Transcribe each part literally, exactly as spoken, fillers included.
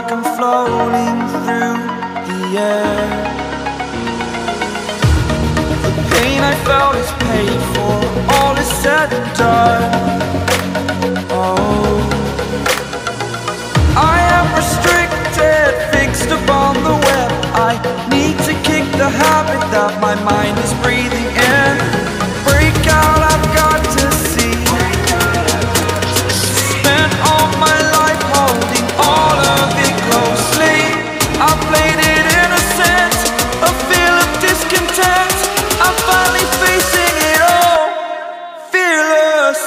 like I'm floating through the air. The pain I felt is paid for, all is said and done. Oh, I am restricted, fixed upon the web. I need to kick the habit that my mind is breathing in. Break out, I've got to see. Spent all my life holding all of it closely. I played it innocent, a feel of discontent. I'm finally facing it all, fearless.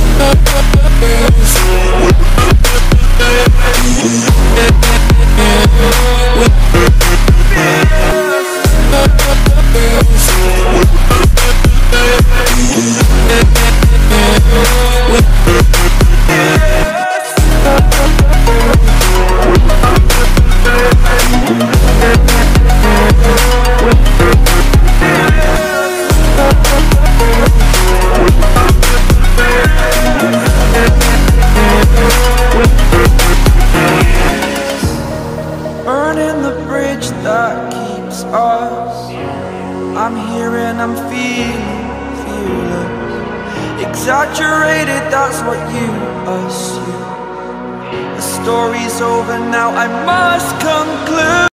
Burning the bridge that keeps us. I'm here and I'm feeling fearless. Exaggerated, that's what you assume. The story's over now, I must conclude.